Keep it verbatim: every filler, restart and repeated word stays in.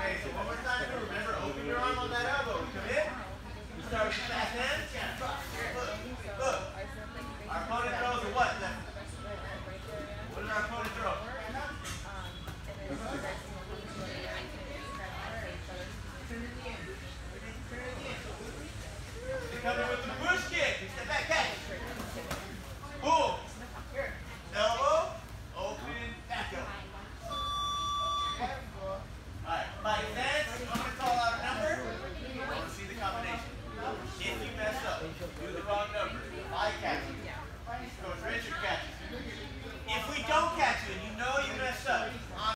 Okay, so one more time. Remember, open your arm on that elbow. Come in. You start with the fast hands.